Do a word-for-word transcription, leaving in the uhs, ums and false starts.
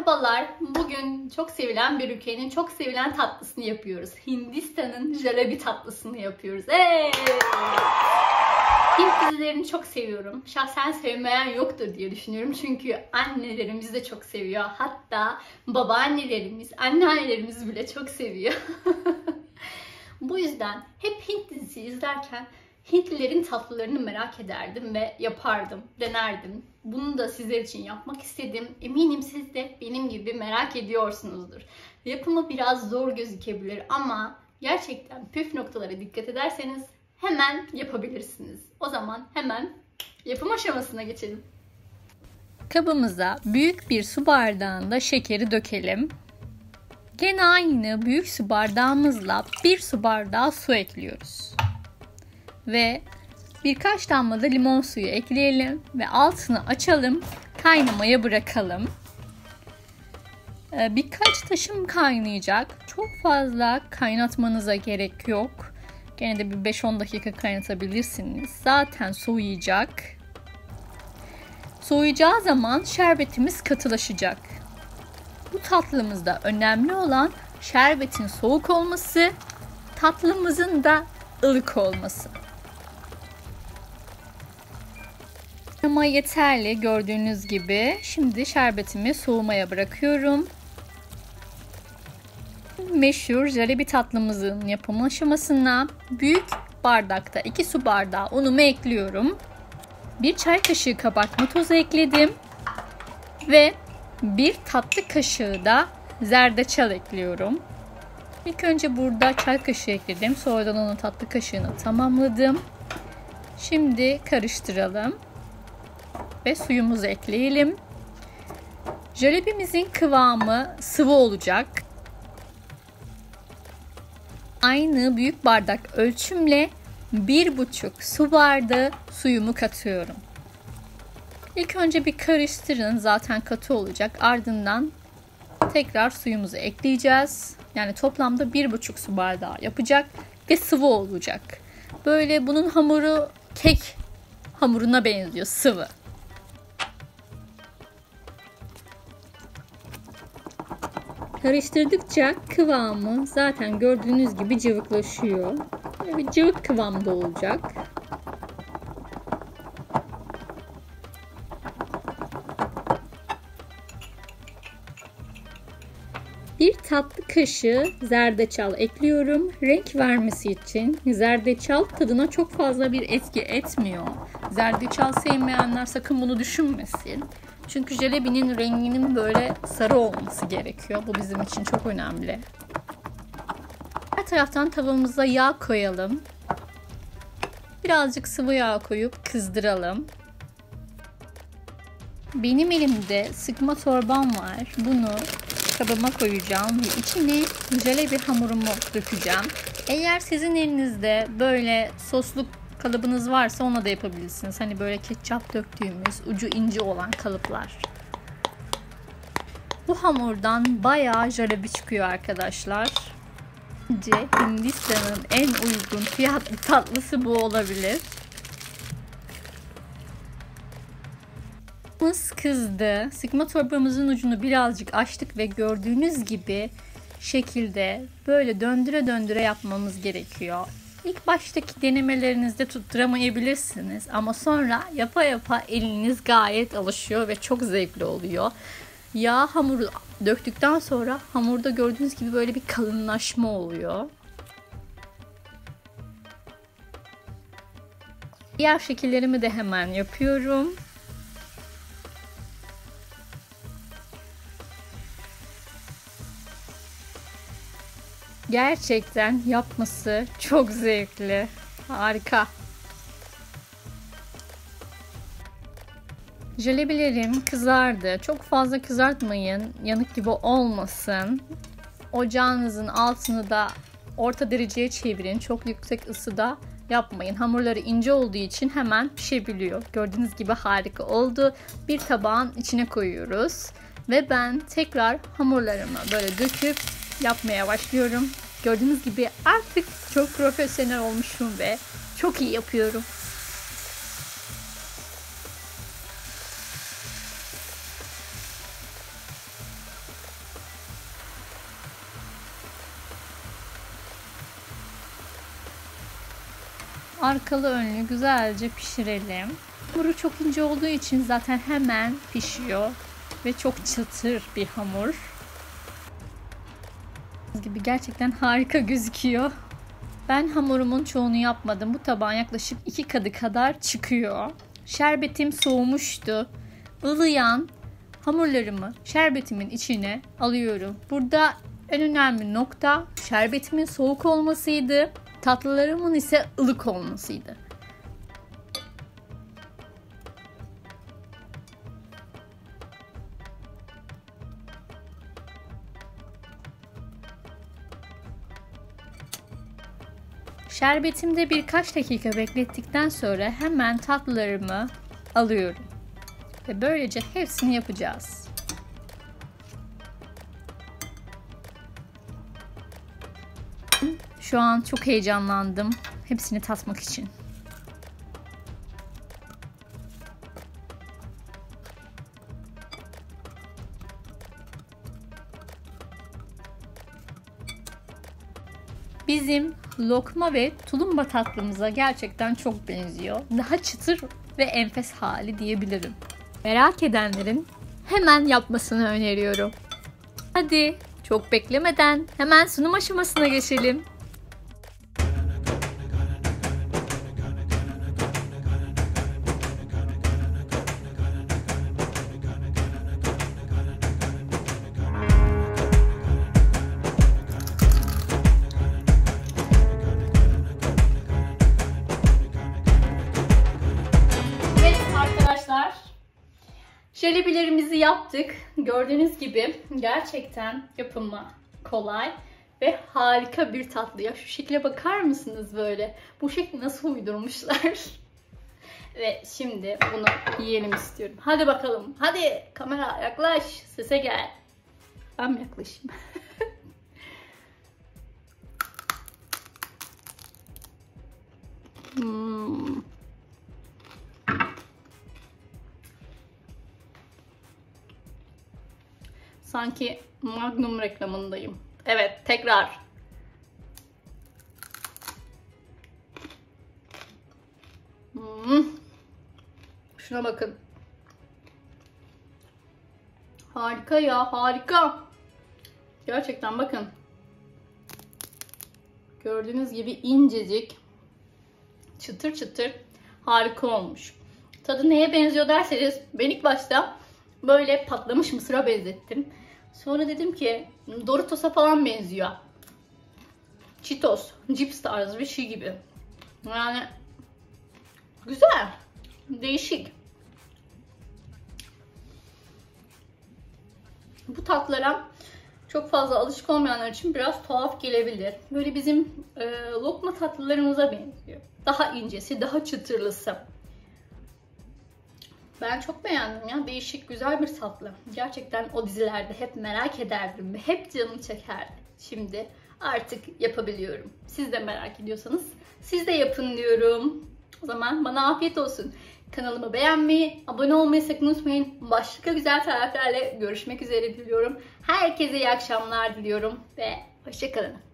Merhabalar. Bugün çok sevilen bir ülkenin çok sevilen tatlısını yapıyoruz. Hindistan'ın jalebi tatlısını yapıyoruz. Hey! Hint dizilerini çok seviyorum. Şahsen sevmeyen yoktur diye düşünüyorum. Çünkü annelerimiz de çok seviyor. Hatta babaannelerimiz, anneannelerimiz bile çok seviyor. Bu yüzden hep Hint dizisi izlerken Hintlilerin tatlılarını merak ederdim ve yapardım, denerdim. Bunu da sizler için yapmak istedim. Eminim siz de benim gibi merak ediyorsunuzdur. Yapımı biraz zor gözükebilir ama gerçekten püf noktalara dikkat ederseniz hemen yapabilirsiniz. O zaman hemen yapım aşamasına geçelim. Kabımıza büyük bir su bardağında şekeri dökelim. Gene aynı büyük su bardağımızla bir su bardağı su ekliyoruz. Ve birkaç damla da limon suyu ekleyelim ve altını açalım, kaynamaya bırakalım. Birkaç taşım kaynayacak. Çok fazla kaynatmanıza gerek yok. Gene de bir beş on dakika kaynatabilirsiniz. Zaten soğuyacak. Soğuyacağı zaman şerbetimiz katılaşacak. Bu tatlımızda önemli olan şerbetin soğuk olması, tatlımızın da ılık olması. Ama yeterli gördüğünüz gibi. Şimdi şerbetimi soğumaya bırakıyorum. Meşhur jalebi tatlımızın yapımı aşamasına büyük bardakta iki su bardağı unumu ekliyorum. Bir çay kaşığı kabartma tozu ekledim. Ve bir tatlı kaşığı da zerdeçal ekliyorum. İlk önce burada çay kaşığı ekledim. Sonradan onun tatlı kaşığını tamamladım. Şimdi karıştıralım. Ve suyumuzu ekleyelim. Jalebimizin kıvamı sıvı olacak. Aynı büyük bardak ölçümle bir buçuk su bardağı suyumu katıyorum. İlk önce bir karıştırın. Zaten katı olacak. Ardından tekrar suyumuzu ekleyeceğiz. Yani toplamda bir buçuk su bardağı yapacak ve sıvı olacak. Böyle bunun hamuru kek hamuruna benziyor, sıvı. Karıştırdıkça kıvamı zaten gördüğünüz gibi cıvıklaşıyor. Bir cıvık kıvamda olacak. Bir tatlı kaşığı zerdeçal ekliyorum. Renk vermesi için. Zerdeçal tadına çok fazla bir etki etmiyor. Zerdeçal sevmeyenler sakın bunu düşünmesin. Çünkü jelebinin renginin böyle sarı olması gerekiyor. Bu bizim için çok önemli. Her taraftan tavamıza yağ koyalım. Birazcık sıvı yağ koyup kızdıralım. Benim elimde sıkma torbam var. Bunu kabıma koyacağım ve içine jalebi hamurumu dökeceğim. Eğer sizin elinizde böyle sosluk kalıbınız varsa ona da yapabilirsiniz. Hani böyle ketçap döktüğümüz ucu ince olan kalıplar. Bu hamurdan bayağı jalebi çıkıyor arkadaşlar. Bence Hindistan'ın en uygun fiyatlı tatlısı bu olabilir. Mız kızdı. Sıkma torbamızın ucunu birazcık açtık ve gördüğünüz gibi şekilde böyle döndüre döndüre yapmamız gerekiyor. İlk baştaki denemelerinizde tutturamayabilirsiniz ama sonra yapa yapa eliniz gayet alışıyor ve çok zevkli oluyor. Yağ hamuru döktükten sonra hamurda gördüğünüz gibi böyle bir kalınlaşma oluyor. Diğer şekillerimi de hemen yapıyorum. Gerçekten yapması çok zevkli. Harika. Jalebilerim kızardı. Çok fazla kızartmayın. Yanık gibi olmasın. Ocağınızın altını da orta dereceye çevirin. Çok yüksek ısıda yapmayın. Hamurları ince olduğu için hemen pişebiliyor. Gördüğünüz gibi harika oldu. Bir tabağın içine koyuyoruz. Ve ben tekrar hamurlarımı böyle döküp yapmaya başlıyorum. Gördüğünüz gibi artık çok profesyonel olmuşum ve çok iyi yapıyorum. arkalı önlü güzelce pişirelim. Hamuru çok ince olduğu için zaten hemen pişiyor ve çok çıtır bir hamur. Gibi gerçekten harika gözüküyor. Ben hamurumun çoğunu yapmadım. Bu tabağın yaklaşık iki kadı kadar çıkıyor. Şerbetim soğumuştu. Ilıyan hamurlarımı şerbetimin içine alıyorum. Burada en önemli nokta şerbetimin soğuk olmasıydı. Tatlılarımın ise ılık olmasıydı. Şerbetimde birkaç dakika beklettikten sonra hemen tatlılarımı alıyorum. Ve böylece hepsini yapacağız. Şu an çok heyecanlandım hepsini tatmak için. Bizim lokma ve tulumba tatlımıza gerçekten çok benziyor. Daha çıtır ve enfes hali diyebilirim. Merak edenlerin hemen yapmasını öneriyorum. Hadi çok beklemeden hemen sunum aşamasına geçelim. Jelebilerimizi yaptık. Gördüğünüz gibi gerçekten yapımı kolay ve harika bir tatlı. Ya şu şekle bakar mısınız böyle? Bu şekli nasıl uydurmuşlar? Ve şimdi bunu yiyelim istiyorum. Hadi bakalım. Hadi kamera yaklaş. Sese gel. Ben mi yaklaşayım? hmm. Sanki Magnum reklamındayım. Evet, tekrar. Hmm. Şuna bakın. Harika ya, harika. Gerçekten bakın. Gördüğünüz gibi incecik, çıtır çıtır, harika olmuş. Tadı neye benziyor derseniz, ben ilk başta böyle patlamış mısıra benzettim. Sonra dedim ki Doritos'a falan benziyor. Cheetos, cips tarzı bir şey gibi. Yani güzel, değişik. Bu tatlılara çok fazla alışık olmayanlar için biraz tuhaf gelebilir. Böyle bizim e, lokma tatlılarımıza benziyor. Daha incesi, daha çıtırlısı. Ben çok beğendim ya. Değişik, güzel bir tatlı. Gerçekten o dizilerde hep merak ederdim ve hep canım çekerdi. Şimdi artık yapabiliyorum. Siz de merak ediyorsanız siz de yapın diyorum. O zaman bana afiyet olsun. Kanalımı beğenmeyi, abone olmayı sakın unutmayın. Başka güzel tariflerle görüşmek üzere diliyorum. Herkese iyi akşamlar diliyorum ve hoşça kalın.